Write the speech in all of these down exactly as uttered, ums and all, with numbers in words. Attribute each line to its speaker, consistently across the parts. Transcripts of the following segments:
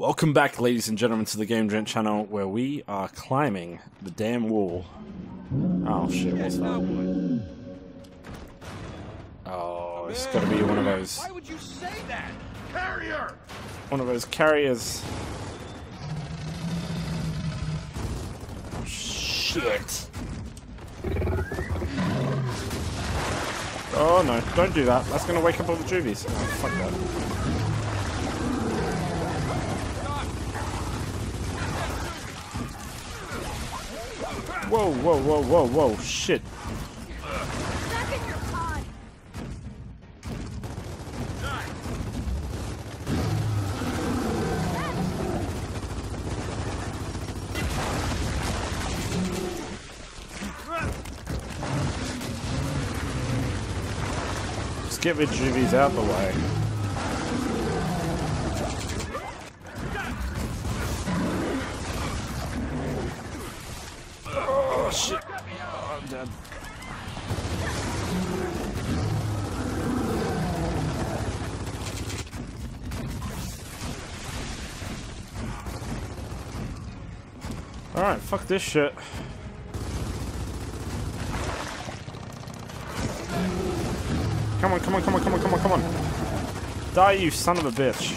Speaker 1: Welcome back, ladies and gentlemen, to the Game Gent channel, where we are climbing the damn wall. Oh shit, what's that? Oh, it's gotta be one of those.
Speaker 2: Why would you say that? Carrier!
Speaker 1: One of those carriers. Oh, shit. Oh no, don't do that. That's gonna wake up all the juvies. Oh, fuck that. Whoa, whoa, whoa, whoa, whoa, shit.
Speaker 3: Back in your pod.
Speaker 1: Just get the juvies out the way. Oh shit. Oh, I'm dead. Alright, fuck this shit. Come on, come on, come on, come on, come on, come on. Die, you son of a bitch.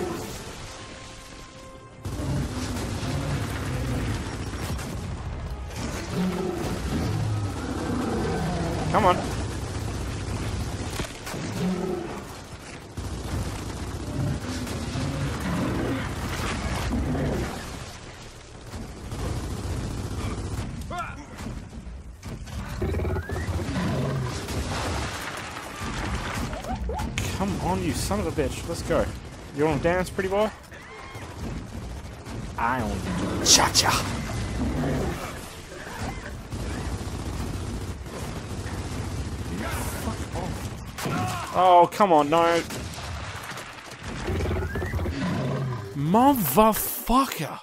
Speaker 1: Come on. Come on, you son of a bitch. Let's go. You wanna dance, pretty boy? I only do cha-cha. Oh, come on, no. Motherfucker.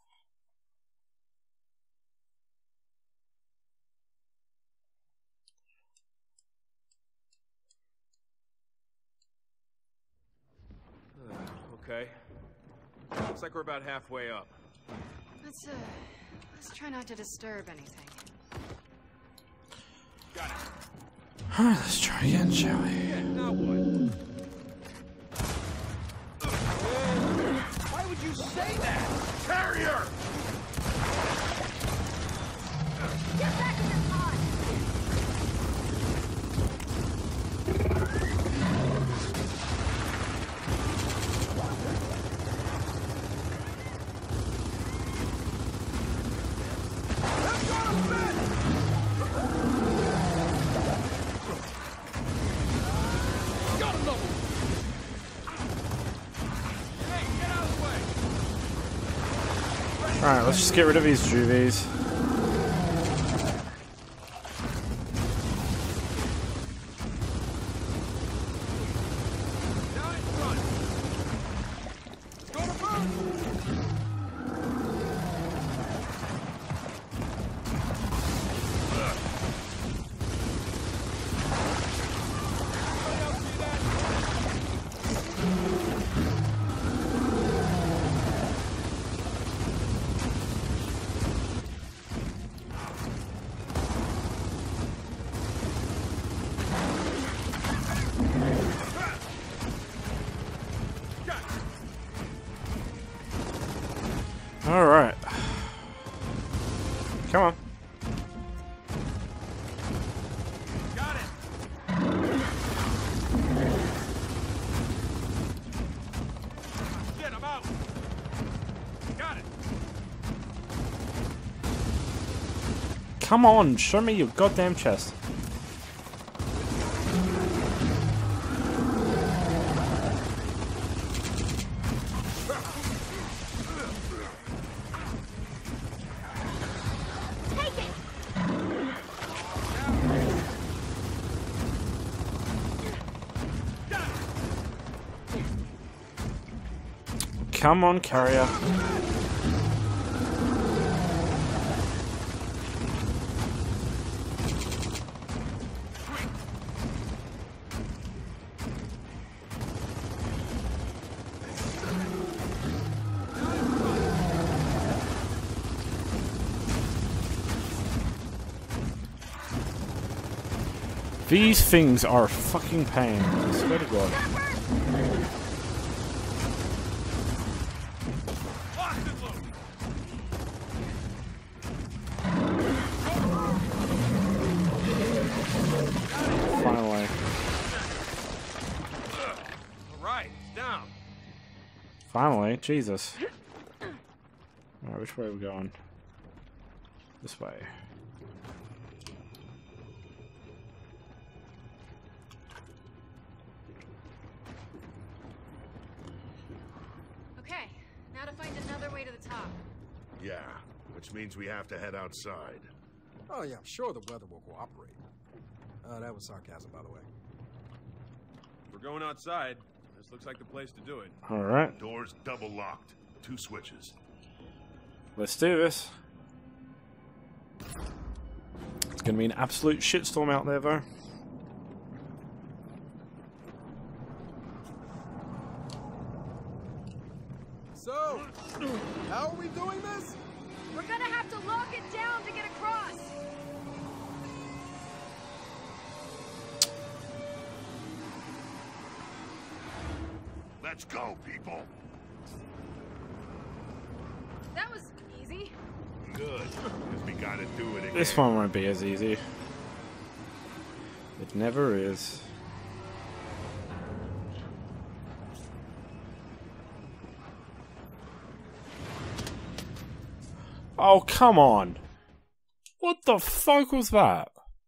Speaker 2: Okay. Looks like we're about halfway up.
Speaker 3: Let's uh, let's try not to disturb anything.
Speaker 2: Got it.
Speaker 1: Alright, let's try again, shall we?
Speaker 2: Yeah, now what? Why would you say that? Carrier!
Speaker 3: Get back in your pod.
Speaker 1: Alright, let's just get rid of these juvies.
Speaker 2: Down in front. Let's go to boot. Anybody else see that?
Speaker 1: Alright. Come on.
Speaker 2: Got it. Shit, I'm out. Got it.
Speaker 1: Come on, show me your goddamn chest.
Speaker 3: Take it.
Speaker 1: Come on, carrier. These things are a fucking pain. I swear to God. Finally.
Speaker 2: All right, it's down.
Speaker 1: Finally, Jesus. Alright, which way are we going? This way.
Speaker 3: Okay, now to find another way to the top.
Speaker 4: Yeah, which means we have to head outside.
Speaker 5: Oh yeah, I'm sure the weather will cooperate. Uh, that was sarcasm, by the way.
Speaker 2: We're going outside. This looks like the place to do it.
Speaker 1: Alright,
Speaker 4: Doors double locked. Two switches.
Speaker 1: let's do this. It's gonna be an absolute shitstorm out there, though.
Speaker 5: So, how are we doing this?
Speaker 3: We're gonna have to lock it down to get across.
Speaker 4: Let's go, people.
Speaker 3: That was easy.
Speaker 4: Good, because we gotta do it again.
Speaker 1: This one won't be as easy. It never is. Oh, come on. What the fuck was that?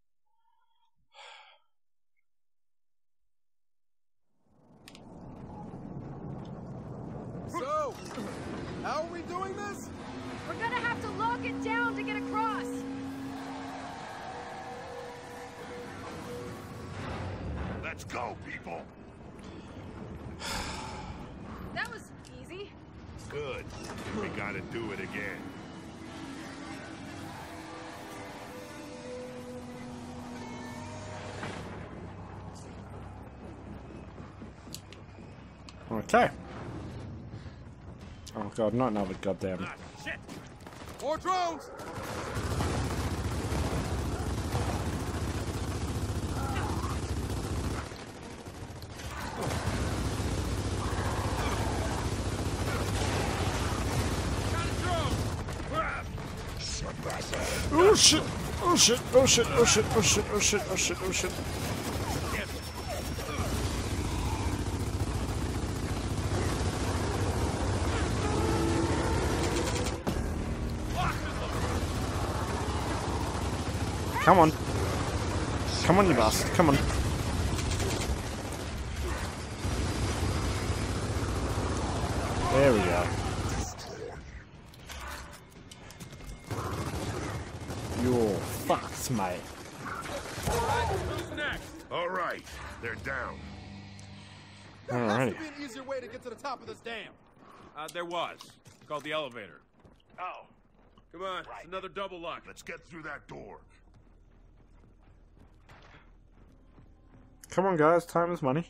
Speaker 5: So, how are we doing this?
Speaker 3: We're gonna have to lock it down to get across.
Speaker 4: Let's go, people.
Speaker 3: That was easy.
Speaker 4: Good, because we gotta do it again.
Speaker 1: Okay. Oh god, not another goddamn.
Speaker 2: Ah, shit!
Speaker 5: More drones!
Speaker 2: Got a drone!
Speaker 1: Oh shit! Oh shit! Oh shit! Oh shit! Oh shit! Oh shit! Oh shit! Oh shit! Come on. Come on, you bastard. Come on. There we go. You're fucked, mate.
Speaker 2: Who's next?
Speaker 4: All right, they're down.
Speaker 5: There has
Speaker 1: Alrighty.
Speaker 5: to be an easier way to get to the top of this dam.
Speaker 2: Uh, there was. It's called the elevator. Oh. Come on, it's another double lock.
Speaker 4: Let's get through that door.
Speaker 1: Come on, guys. Time is money.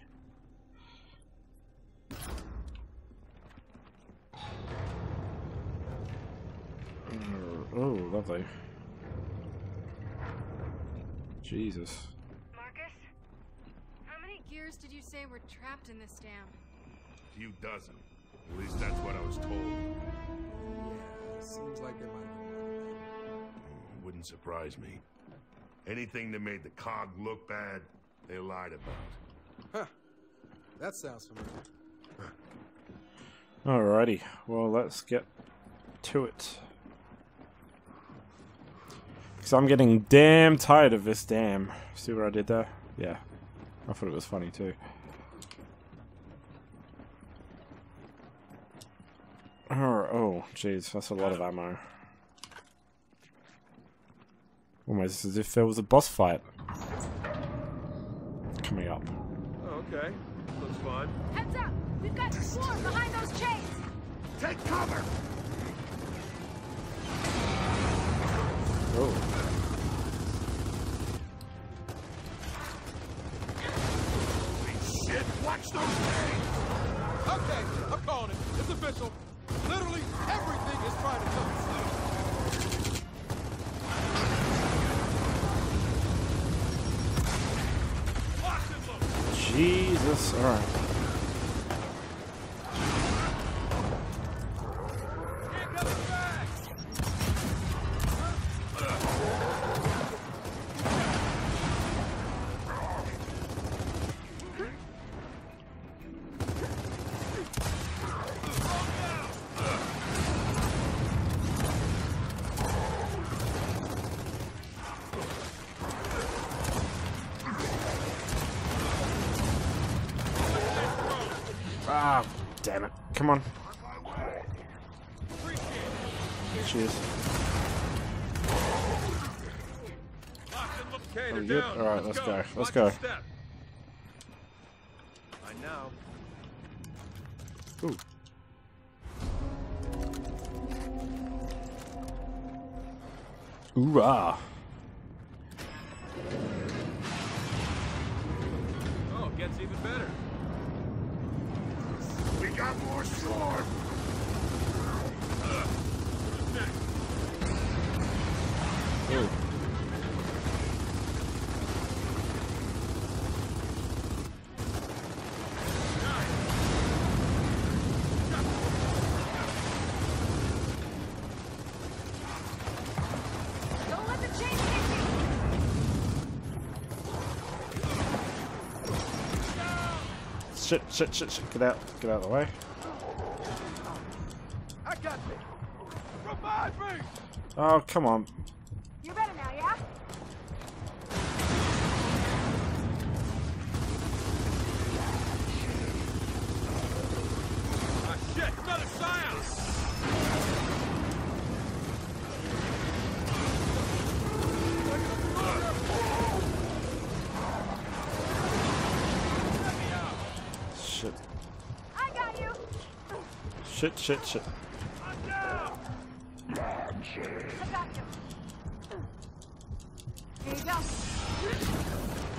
Speaker 1: Oh, lovely. Jesus.
Speaker 3: Marcus, how many gears did you say were trapped in this dam?
Speaker 4: A few dozen. At least that's what I was told.
Speaker 5: Yeah, seems like there might have been more.
Speaker 4: Wouldn't surprise me. Anything that made the cog look bad, they lied about.
Speaker 5: Huh. That sounds familiar.
Speaker 1: Alrighty. Well, let's get to it. Because I'm getting damn tired of this dam. See what I did there? Yeah. I thought it was funny too. Oh, oh, jeez, that's a lot of ammo. Almost as if there was a boss fight coming up.
Speaker 2: Oh, okay. Looks fun.
Speaker 3: Heads up! We've got swarm behind those chains!
Speaker 4: Take cover!
Speaker 1: Oh.
Speaker 4: Holy shit, watch those things!
Speaker 5: Okay, I'm calling it. It's official. Literally everything is trying to come loose.
Speaker 1: Jesus. Alright. Ah, damn it. Come on. Cheers.
Speaker 2: Okay,
Speaker 1: Are
Speaker 2: they're
Speaker 1: we good?
Speaker 2: down.
Speaker 1: Alright, let's go. Let's
Speaker 2: Watch
Speaker 1: go.
Speaker 2: your step. I know.
Speaker 1: Ooh. Hoorah.
Speaker 2: Oh, it gets even better.
Speaker 4: We got more sword!
Speaker 2: Who's next?
Speaker 1: Ooh.
Speaker 3: Don't let the chain hit
Speaker 1: Shit, shit, shit, shit. Get out. Get out of the way.
Speaker 5: I got you. Revive me!
Speaker 1: Oh, come on.
Speaker 3: you. You're better now, yeah?
Speaker 2: Ah, shit! Another Scion!
Speaker 1: Shit.
Speaker 3: I got you.
Speaker 1: Shit, shit, shit.
Speaker 2: I'm down!
Speaker 3: I got you. Here you go.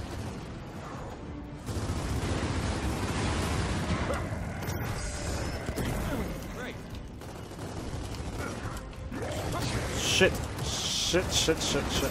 Speaker 2: Great.
Speaker 1: Shit. Shit, shit, shit, shit.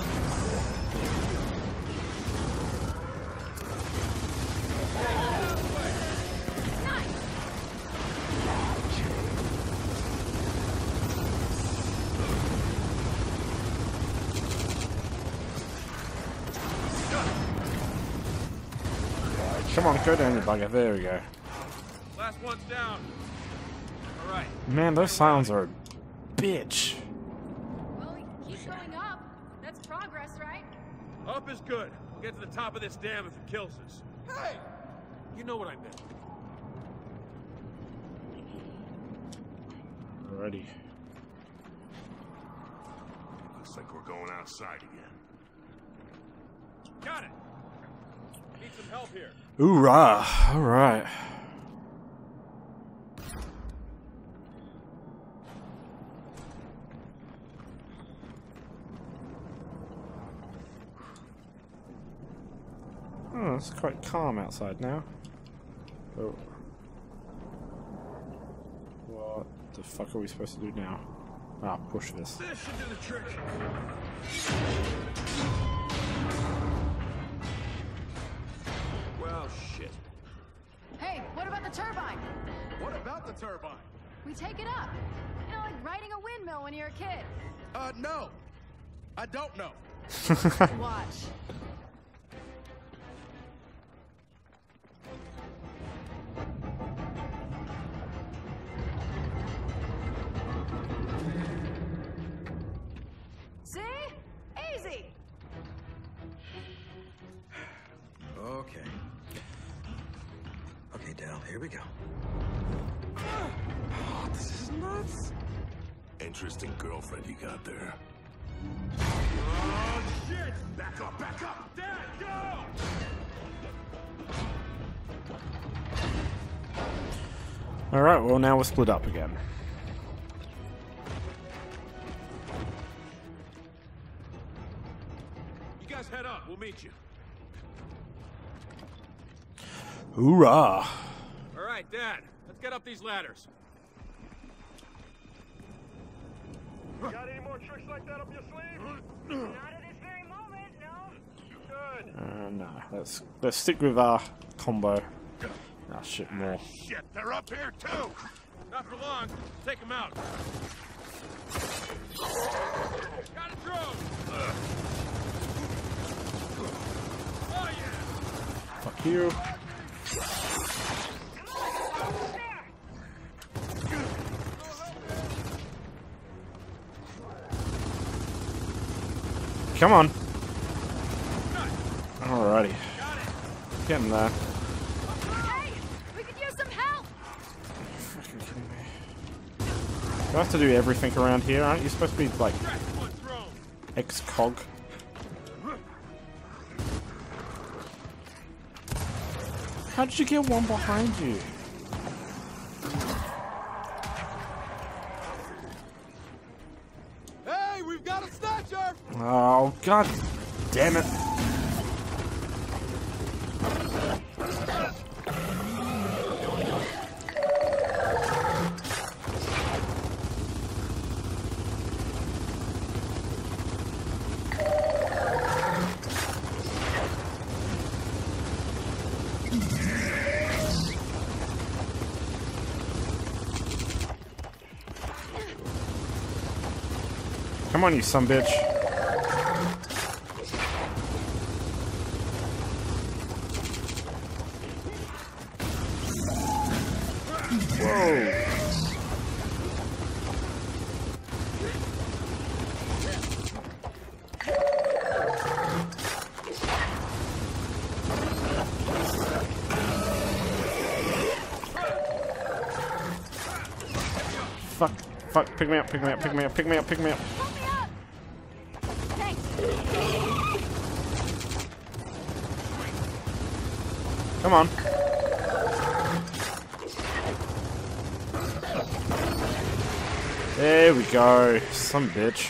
Speaker 1: Come on, go down, you bugger. There we go.
Speaker 2: Last one's down. All right.
Speaker 1: Man, those sounds are a bitch.
Speaker 3: Well, we can keep going up. That's progress, right?
Speaker 2: Up is good. We'll get to the top of this dam if it kills us.
Speaker 5: Hey!
Speaker 2: You know what I meant.
Speaker 1: Alrighty.
Speaker 4: Looks like we're going outside again.
Speaker 2: Got it. Need some help here.
Speaker 1: Hoorah! Alright. Oh, it's quite calm outside now. Oh. What the fuck are we supposed to do now? Ah, push this.
Speaker 2: This should do the trick. Well, shit.
Speaker 3: Hey, what about the turbine?
Speaker 5: What about the turbine?
Speaker 3: We take it up. You know, like riding a windmill when you're a kid.
Speaker 5: Uh, no. I don't know.
Speaker 3: Watch. See? Easy.
Speaker 6: Okay. Okay, Dal, here we go.
Speaker 5: Oh, this is nuts.
Speaker 4: Interesting girlfriend you got there.
Speaker 2: Oh, shit!
Speaker 4: Back up, back up!
Speaker 2: Dad, go!
Speaker 1: Alright, well now we're split up again.
Speaker 2: You guys head up. We'll meet you.
Speaker 1: Hoorah!
Speaker 2: All right, Dad. Let's get up these ladders.
Speaker 4: Got any more tricks like that up your sleeve?
Speaker 3: Not at this very moment, no.
Speaker 2: Uh,
Speaker 1: Uh, no, let's let's stick with our combo. Ah, shit, more.
Speaker 4: Shit, they're up here too!
Speaker 2: Not for long. Take him out. Got a drone! Oh, yeah!
Speaker 1: Fuck you. Come on. Alrighty. Getting there.
Speaker 3: Hey! We could use some help!
Speaker 1: Fucking kidding me. Do I have to do everything around here? Aren't you supposed to be like ex-cog? How did you get one behind you?
Speaker 5: Hey, we've got a snatcher!
Speaker 1: Oh, god damn it. Come on, you sumbitch. Whoa. Fuck, fuck, pick me up, pick me up, pick me up, pick me up, pick me up.
Speaker 3: Help me up! Thanks.
Speaker 1: Come on. There we go. Some bitch.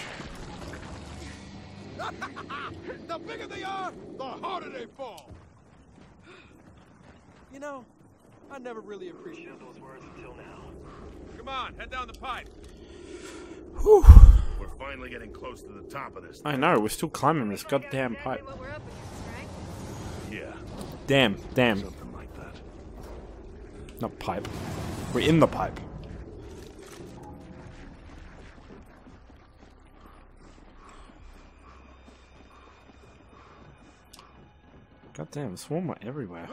Speaker 5: The bigger they are, the harder they fall. You know, I never really appreciated those words until now.
Speaker 2: Come on, head down the pipe.
Speaker 1: Whew.
Speaker 4: We're finally getting close to the top of this.
Speaker 1: I know, we're still climbing this goddamn
Speaker 3: Exactly
Speaker 1: pipe.
Speaker 3: what we're up against, right?
Speaker 4: Yeah,
Speaker 1: Damn, damn.
Speaker 4: something like that.
Speaker 1: Not pipe. We're in the pipe. Goddamn, swarm are everywhere.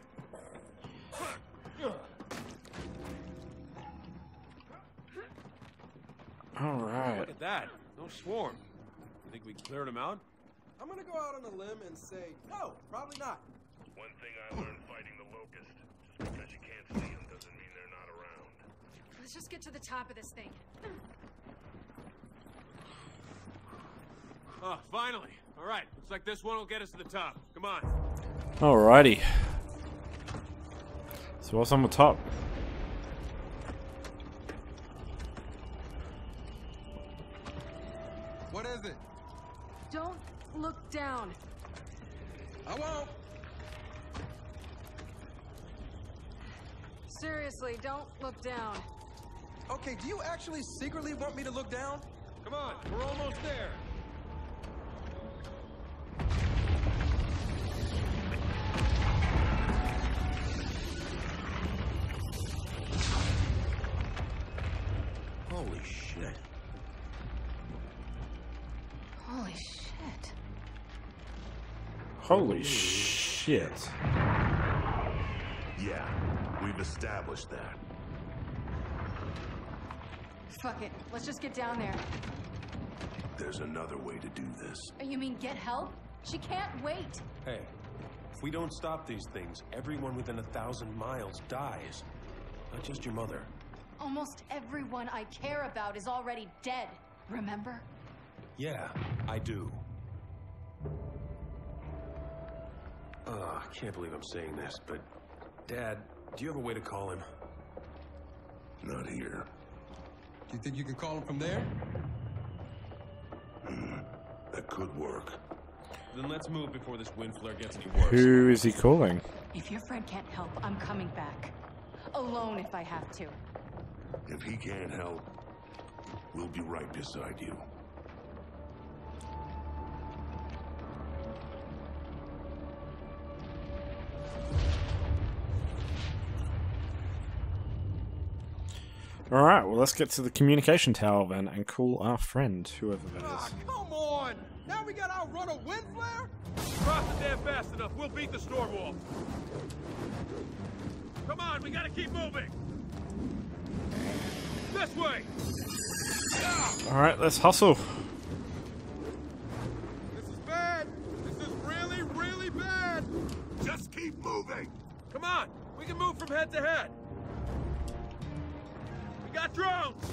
Speaker 1: Alright.
Speaker 2: Look at that. No swarm. You think we cleared him out?
Speaker 5: I'm gonna go out on a limb and say, no, probably not.
Speaker 4: One thing I learned fighting the Locust, just because you can't see them doesn't mean they're not around.
Speaker 3: Let's just get to the top of this thing.
Speaker 2: Oh, finally. All right. Looks like this one will get us to the top. Come on.
Speaker 1: Alrighty. So what's on the top?
Speaker 5: What is it?
Speaker 3: Don't look down.
Speaker 5: I won't.
Speaker 3: Seriously, don't look down.
Speaker 5: Okay, do you actually secretly want me to look down?
Speaker 2: Come on. We're almost there.
Speaker 4: Holy shit.
Speaker 3: Holy shit.
Speaker 1: Holy shit.
Speaker 4: Yeah, we've established that.
Speaker 3: Fuck it. Let's just get down there.
Speaker 4: There's another way to do this.
Speaker 3: You mean get help? She can't wait.
Speaker 7: Hey, if we don't stop these things, everyone within a thousand miles dies. Not just your mother.
Speaker 3: Almost everyone I care about is already dead. Remember?
Speaker 7: Yeah, I do. Ugh, I can't believe I'm saying this, but... Dad, do you have a way to call him?
Speaker 4: Not here.
Speaker 5: Do you think you can call him from there?
Speaker 4: That could work.
Speaker 7: Then let's move before this wind flare gets any worse.
Speaker 1: Who is he calling?
Speaker 3: If your friend can't help, I'm coming back. Alone if I have to.
Speaker 4: If he can't help, we'll be right beside you.
Speaker 1: Alright, well let's get to the communication tower then and call our friend, whoever that
Speaker 5: Ah,
Speaker 1: is.
Speaker 5: come on! Now we gotta outrun a wind flare?
Speaker 2: Cross the dam fast enough, we'll beat the storm wall. Come on, we gotta keep moving. This way.
Speaker 1: Alright, let's hustle.
Speaker 5: This is bad. This is really, really bad.
Speaker 4: Just keep moving!
Speaker 2: Come on, we can move from head to head. We got drones.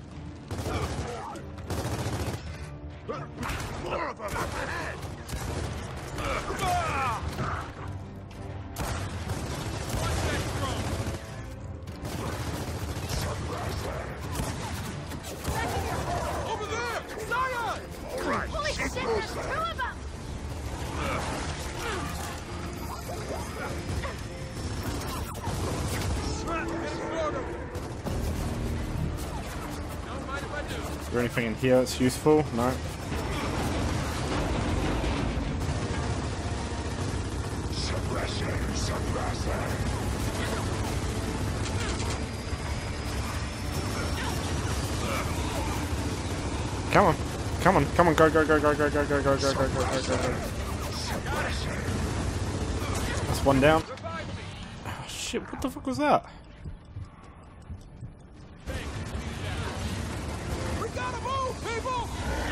Speaker 4: More of them up ahead!
Speaker 2: Ah! Watch that drone.
Speaker 5: Over there! Zion!
Speaker 4: All right,
Speaker 3: Holy
Speaker 4: keep
Speaker 3: shit, there's
Speaker 4: moving.
Speaker 3: two of them!
Speaker 2: Don't mind if I do.
Speaker 1: Is there anything in here that's useful? No.
Speaker 4: Suppressor, suppressor.
Speaker 1: Come on. Come on, come on, go, go, go, go, go, go, go, go, go, go, go, go, go, go. That's one down. Oh, shit, what the fuck was that?
Speaker 5: We gotta move, people!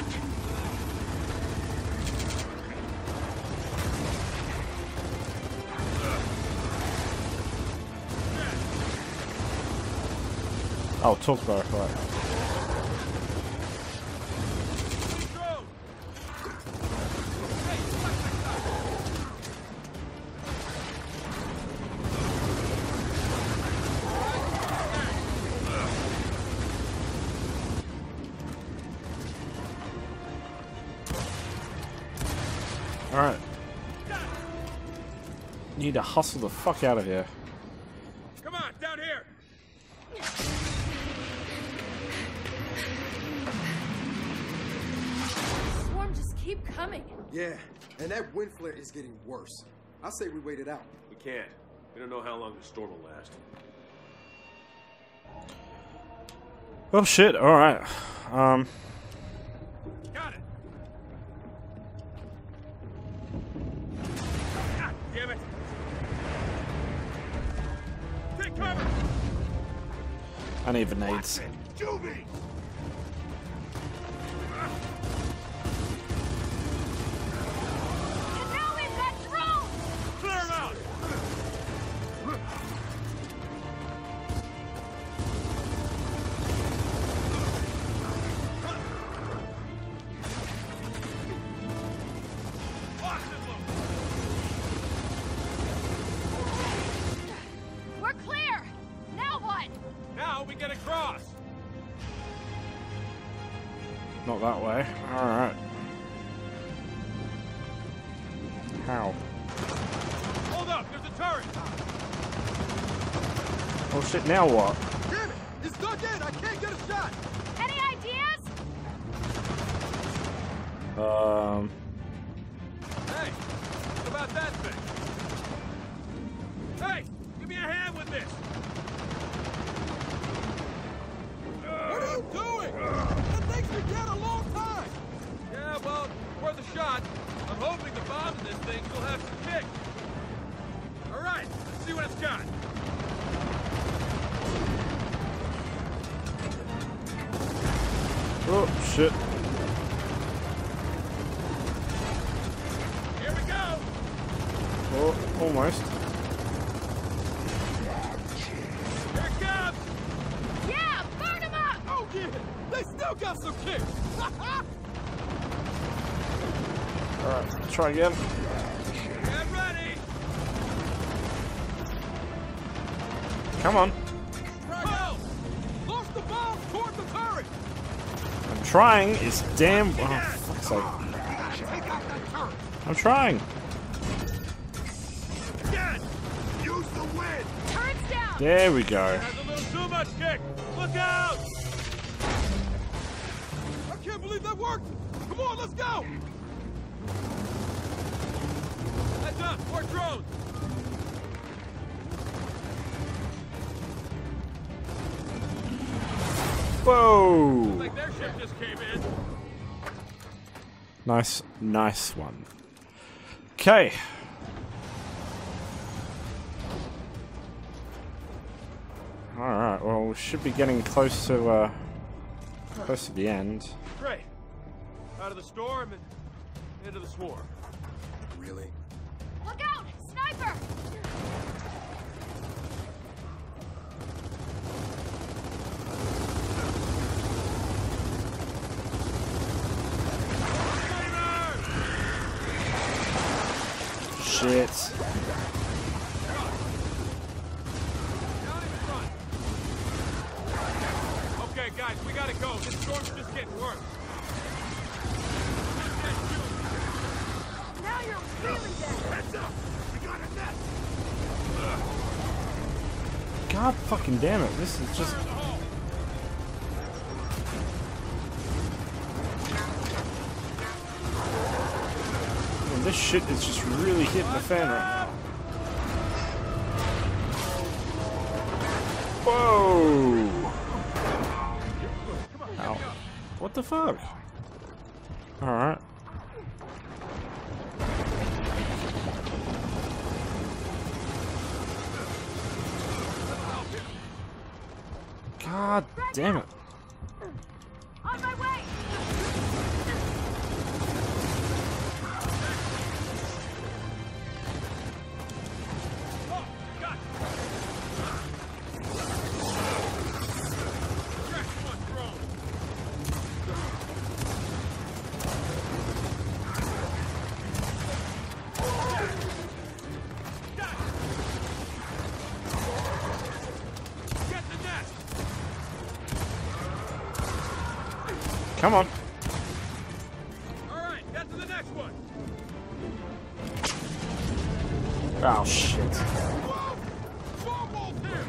Speaker 1: Oh, talk about it, right.
Speaker 2: Drone.
Speaker 1: Alright. Need to hustle the fuck out of here.
Speaker 2: Come on, down here.
Speaker 3: Swarm just keep coming.
Speaker 8: Yeah, and that wind flare is getting worse. I say we wait it out.
Speaker 2: We can't. We don't know how long the storm will last.
Speaker 1: Oh shit, alright. Um,
Speaker 2: Got it. God damn it. Take cover.
Speaker 1: I need the nades.
Speaker 4: Juvie!
Speaker 3: And now we've got drones!
Speaker 2: Clear him out. Watch it, Luke.
Speaker 3: We're clear! Now what?
Speaker 2: Now we get across.
Speaker 1: Not that way. Alright. How?
Speaker 2: Hold up, there's a turret.
Speaker 1: Oh shit, now what?
Speaker 5: Damn it! It's dug in! I can't get a shot!
Speaker 3: Any ideas?
Speaker 1: Um,
Speaker 2: Hey, what about that thing? Hey, give me a hand with this.
Speaker 5: What are you doing? That thing's been dead a long time!
Speaker 2: Yeah, well, worth a shot. I'm hoping the bombs in this thing will have some kick. All right, let's see what it's got.
Speaker 1: oh shit.
Speaker 2: Here we go.
Speaker 1: Oh, almost.
Speaker 2: Here it comes.
Speaker 3: Yeah, burn them up!
Speaker 5: Oh yeah! They still got some kicks!
Speaker 1: Alright, try again.
Speaker 2: Get ready.
Speaker 1: Come on.
Speaker 2: Go.
Speaker 5: Launch the bomb toward the turret!
Speaker 1: I'm trying. It's damn. Oh, fuck's sake.
Speaker 5: Take out that turret!
Speaker 1: I'm trying.
Speaker 2: Again.
Speaker 4: Use the wind!
Speaker 3: Turret's down!
Speaker 1: There we go.
Speaker 2: Has a little too much kick. Look out.
Speaker 5: I can't believe that worked! Come on, let's go!
Speaker 2: Heads up, more drones.
Speaker 1: Whoa!
Speaker 2: Like their ship just came in.
Speaker 1: Nice, nice one. Okay. Alright, well, we should be getting close to, uh, close to the end.
Speaker 2: Great. Out of the storm and into the swarm.
Speaker 8: Really?
Speaker 3: Look out! Sniper!
Speaker 1: Shit.
Speaker 2: Okay, guys, we gotta go. This storm's just getting worse.
Speaker 3: Now you're really dead!
Speaker 4: Heads up! We got a net!
Speaker 1: God fucking damn it, this is just... Man, this shit is just really hitting the fan right now. Whoa! Ow. What the fuck? Alright. God damn it.
Speaker 3: On my way!
Speaker 2: Oh, God. Trash one drone. Get the nest.
Speaker 1: Come on.
Speaker 2: All right, get to the next one.
Speaker 1: Oh shit.
Speaker 2: Whoa! Stormwall's here.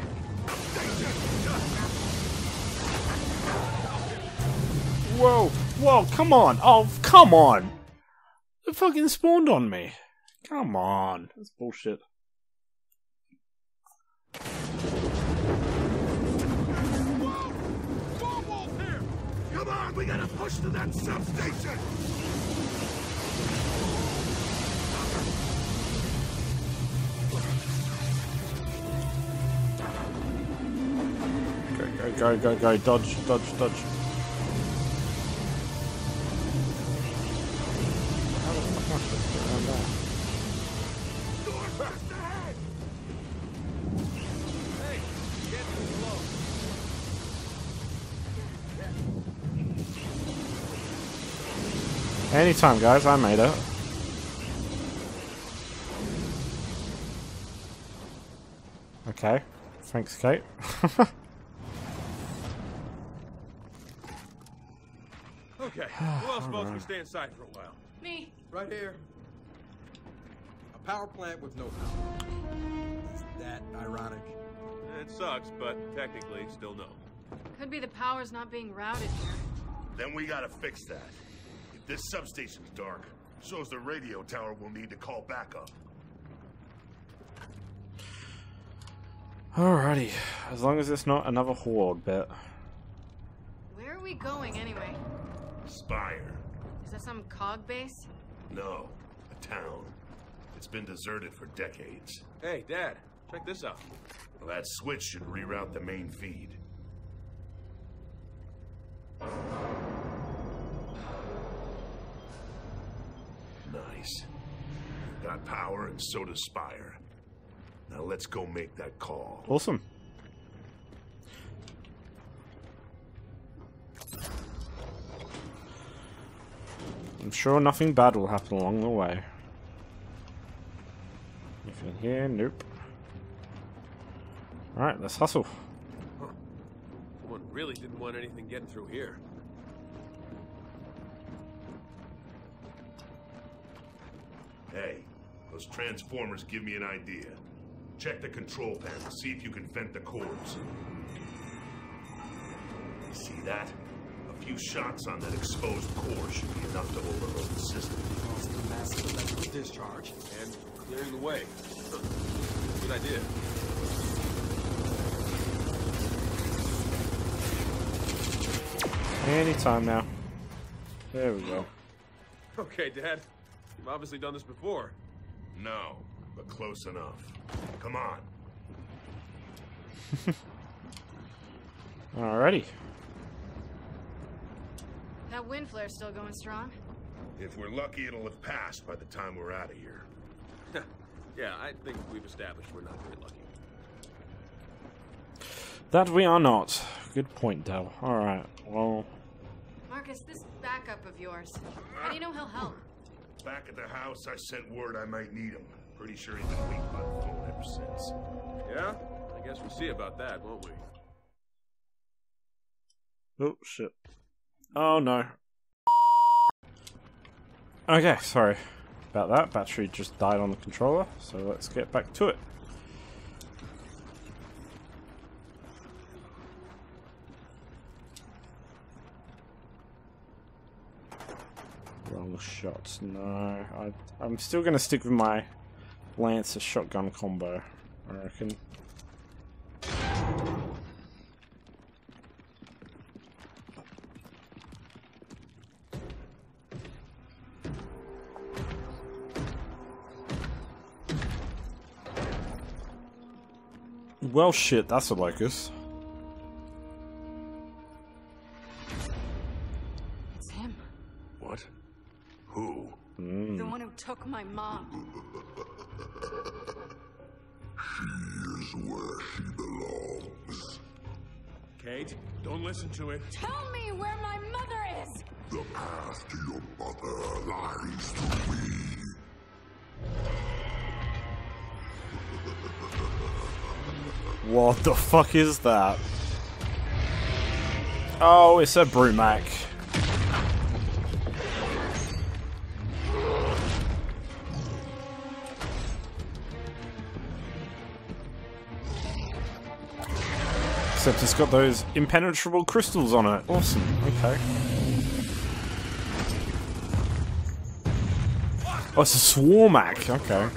Speaker 1: Whoa, whoa, come on. Oh, come on. It fucking spawned on me. Come on. That's bullshit.
Speaker 2: Stormwall's here.
Speaker 4: Come on, we gotta push to that substation!
Speaker 1: Go, go, go, go, go. Dodge, dodge, dodge. How the fuck am I supposed to get around that?
Speaker 4: Door just ahead!
Speaker 2: Hey, get too slow.
Speaker 1: Anytime, guys. I made it. Okay. Thanks, Kate.
Speaker 2: Okay, who else votes we stay inside for a while?
Speaker 3: Me!
Speaker 8: Right here. A power plant with no power. Is that ironic?
Speaker 2: It sucks, but technically, still no.
Speaker 3: Could be the power's not being routed here.
Speaker 4: Then we gotta fix that. If this substation's dark, shows the radio tower will need to call backup.
Speaker 1: Alrighty. As long as it's not another horde bit.
Speaker 3: Where are we going anyway?
Speaker 4: Spire.
Speaker 3: Is that some cog base?
Speaker 4: No, a town. It's been deserted for decades.
Speaker 2: Hey, Dad, check this out.
Speaker 4: Well, that switch should reroute the main feed. Nice. We've got power and so does Spire. Now let's go make that call.
Speaker 1: Awesome. I'm sure nothing bad will happen along the way. Anything here? Nope. Alright, let's hustle.
Speaker 2: Someone really didn't want anything getting through here.
Speaker 4: Hey, those transformers give me an idea. Check the control panel, see if you can vent the cores. See that? A few shots on that exposed core should be enough to overload the system.
Speaker 8: Cause the massive electrical discharge.
Speaker 2: And clearing the way. Good idea.
Speaker 1: Anytime now. There we go.
Speaker 2: Okay, Dad. You've obviously done this before.
Speaker 4: No, but close enough. Come on.
Speaker 1: Alrighty.
Speaker 3: That wind flare's still going strong.
Speaker 4: If we're lucky, it'll have passed by the time we're out of here.
Speaker 2: Yeah, I think we've established we're not very lucky.
Speaker 1: That we are not. Good point, Del. Alright, well...
Speaker 3: Marcus, this backup of yours, how do you know he'll help?
Speaker 4: Back at the house, I sent word I might need him. Pretty sure he's been waiting by the phone ever since.
Speaker 2: Yeah? I guess we'll see about that, won't we?
Speaker 1: Oh, shit. Oh, no. Okay, sorry about that. Battery just died on the controller, so let's get back to it. Wrong shots. No, I, I'm still going to stick with my Lancer shotgun combo, I reckon. Well, shit, that's a locust.
Speaker 3: It's him.
Speaker 4: What? Who?
Speaker 1: Mm.
Speaker 3: The one who took my mom.
Speaker 4: She is where she belongs.
Speaker 7: Kate, don't listen to it.
Speaker 3: Tell me where my mother is!
Speaker 4: The path to your mother lies through me.
Speaker 1: What the fuck is that? Oh, it's a Brumac. Except it's got those impenetrable crystals on it. Awesome. Okay. Oh, it's a Swarmac. Okay.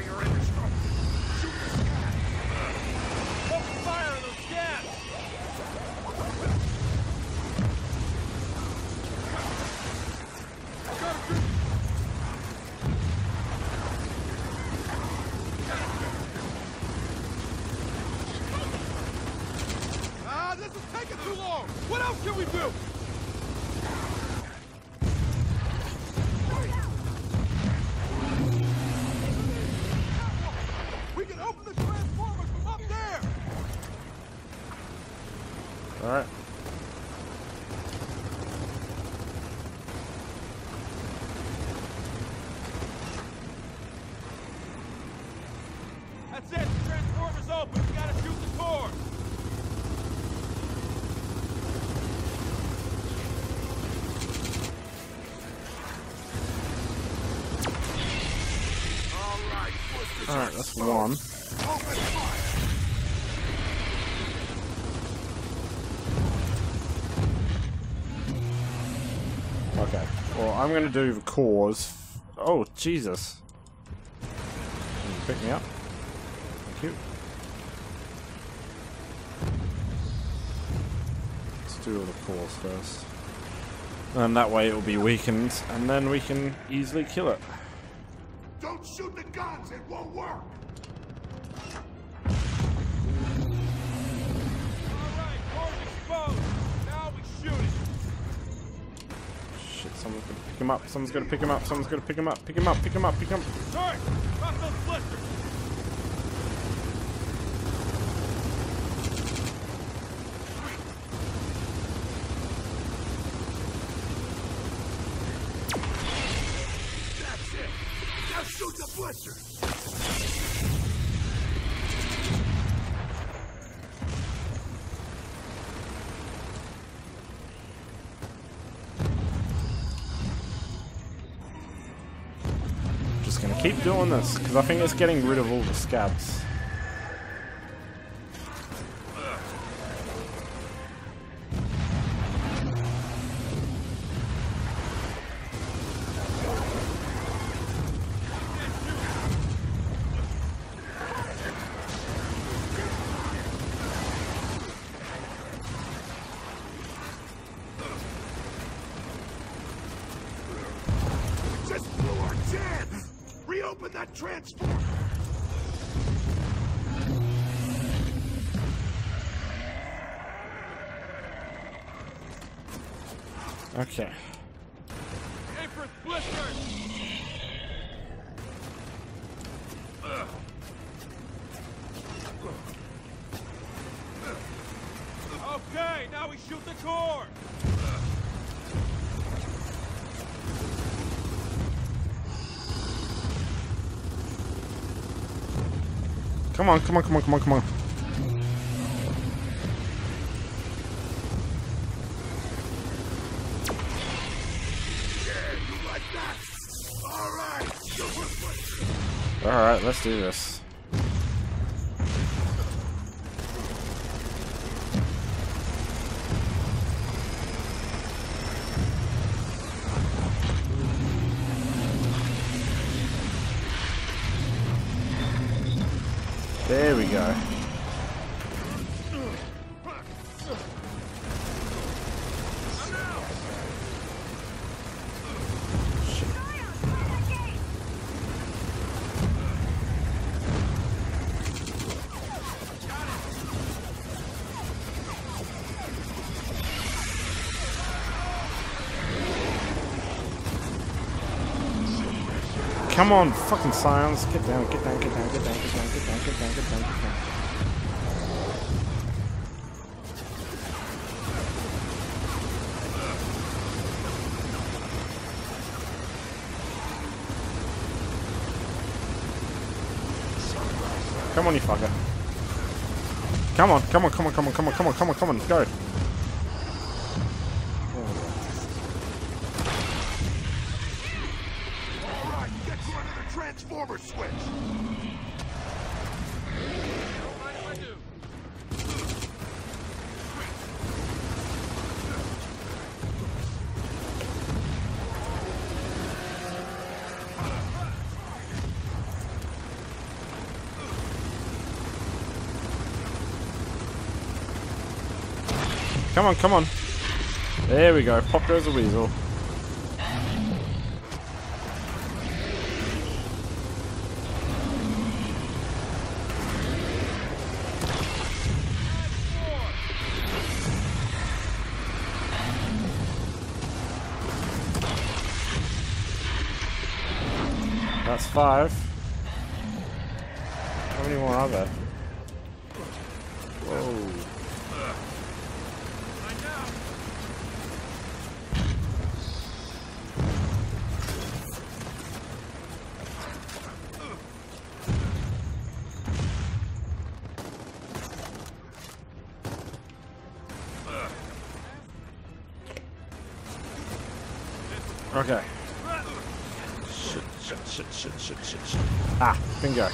Speaker 5: Ah, this is taking too long. What else can we do? We can open the transformers from up there.
Speaker 1: All right.
Speaker 2: That's it! The transformer's open! We gotta shoot the core!
Speaker 1: Alright, that's one. Okay, well, I'm gonna do the cores. Oh, Jesus. Can you pick me up? Thank you. Let's do all the cores first. And that way it will be weakened, and then we can easily kill it.
Speaker 4: Don't shoot the guns, it won't work!
Speaker 2: Alright, core's exposed! Now we shoot it!
Speaker 1: Shit, someone's gonna pick him up, someone's gonna pick him up, someone's gonna pick him up, pick him up, pick him up, pick him up.
Speaker 2: Sorry! Drop those blisters!
Speaker 4: That's it! Now shoot the blisters!
Speaker 1: Just gonna keep doing this, because I think it's getting rid of all the scabs.
Speaker 4: Open that transformer!
Speaker 1: Okay.
Speaker 2: Aim for blisters! Okay, now we shoot the core!
Speaker 1: Come on, come on, come on, come on, come on. Alright, let's do this. There we go. Come on, fucking science. Get down, get down, get down, get down, get down, get down, get down, get down, get down. Come on, you fucker. Come on, come on, come on, come on, come on, come on, come on, come on, go.
Speaker 4: Transformer switch!
Speaker 2: Don't mind if I do.
Speaker 1: Come on, come on. There we go. Pop goes the weasel. That's five. How many more are there? Whoa. Okay. Shit, shit, shit, shit, shit, shit, shit. Ah, bingo.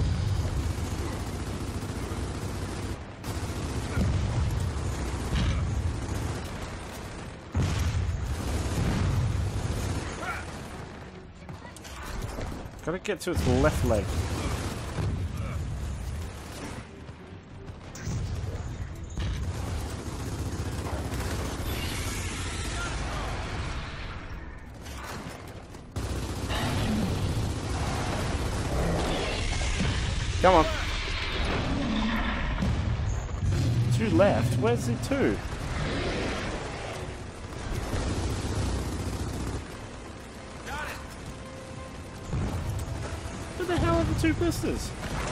Speaker 1: Gotta get to its left leg. Come on. Two left? Where's the two?
Speaker 2: Got it.
Speaker 1: Where the hell are the two blisters?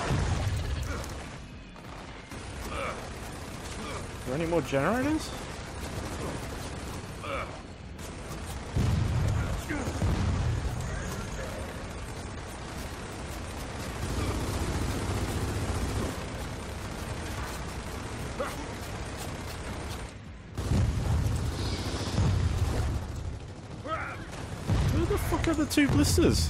Speaker 1: Are there any more generators? Where the fuck are the two blisters?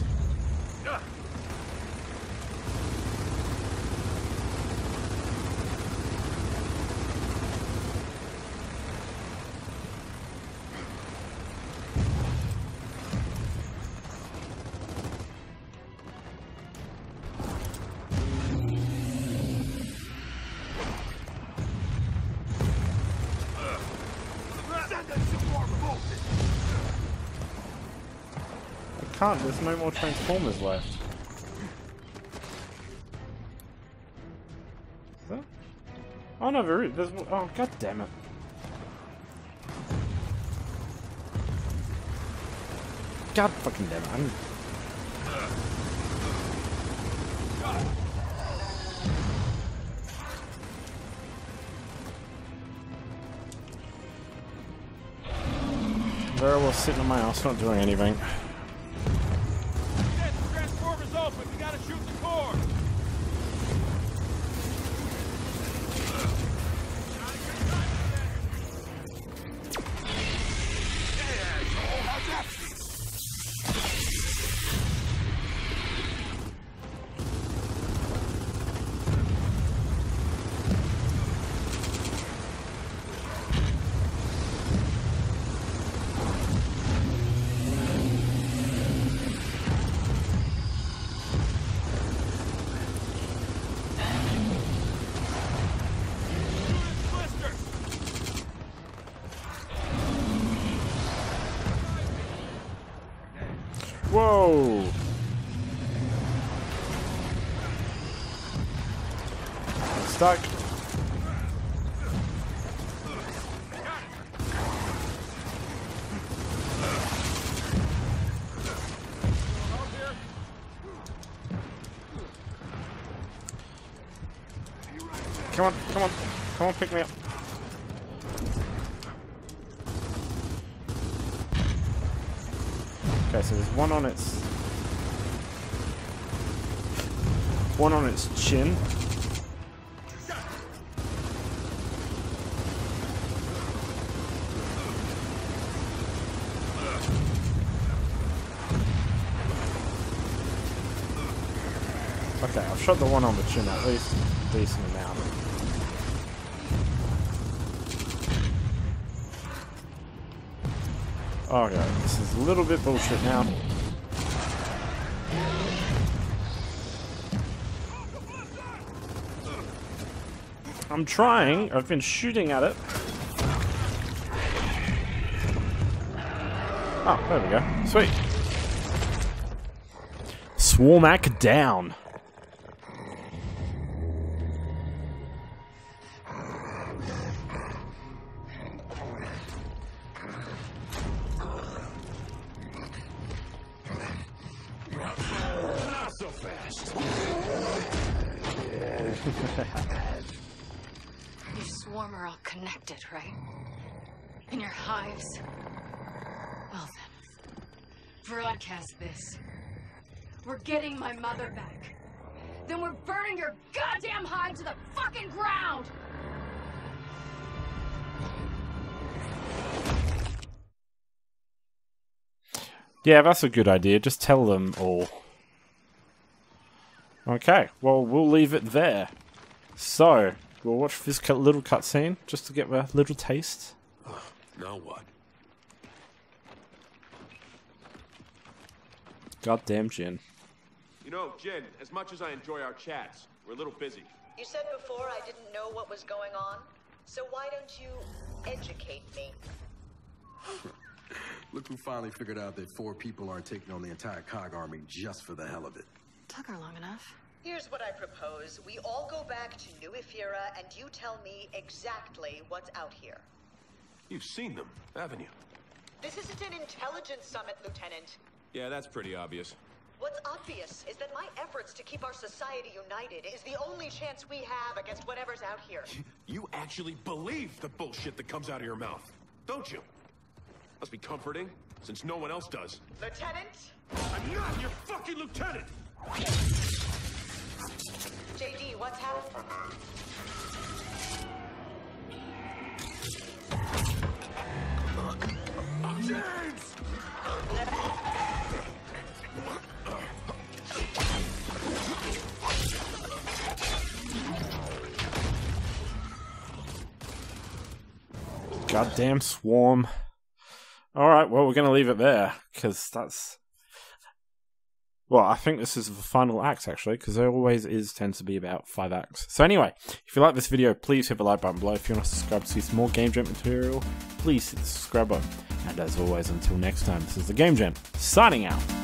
Speaker 1: I can't, there's no more Transformers left. Huh? Oh no, there is. There's, oh, god damn it. God fucking damn it. I'm... Very well sitting on my ass, not doing anything.
Speaker 2: Get the transformers open. We gotta shoot the core.
Speaker 1: Whoa! I'm stuck. Come on, come on, come on, pick me up. Okay, so there's one on its... One on its chin. Okay, I've shot the one on the chin at least a decent amount. Okay, this is a little bit bullshit now. I'm trying. I've been shooting at it. Oh, there we go. Sweet. Swarmac down.
Speaker 3: You swarm are all connected, right? In your hives? Well then, broadcast this. We're getting my mother back. Then we're burning your goddamn hive to the fucking ground!
Speaker 1: Yeah, that's a good idea. Just tell them all. Okay, well, we'll leave it there. So, we'll watch this cut, little cutscene just to get a little taste.
Speaker 7: Now what?
Speaker 1: Goddamn Jin.
Speaker 9: You know, Jin, as much as I enjoy our chats, we're a little busy.
Speaker 10: You said before I didn't know what was going on, so why don't you educate me?
Speaker 6: Look who finally figured out that four people aren't taking on the entire COG army just for the hell of it.
Speaker 3: Took her long enough.
Speaker 10: Here's what I propose. We all go back to New Ephyra and you tell me exactly what's out here.
Speaker 7: You've seen them, haven't you?
Speaker 10: This isn't an intelligence summit, Lieutenant.
Speaker 9: Yeah, that's pretty obvious.
Speaker 10: What's obvious is that my efforts to keep our society united is the only chance we have against whatever's out here.
Speaker 7: You actually believe the bullshit that comes out of your mouth, don't you? Must be comforting, since no one else does.
Speaker 10: Lieutenant?
Speaker 7: I'm not your fucking lieutenant!
Speaker 10: J D, what's happening?
Speaker 7: James!
Speaker 1: Goddamn swarm. Alright, well, we're going to leave it there, because that's... Well, I think this is the final act, actually, because there always is tends to be about five acts. So anyway, if you like this video, please hit the like button below. If you want to subscribe to see some more Game Jam material, please hit the subscribe button. And as always, until next time, this is the Game Jam, signing out.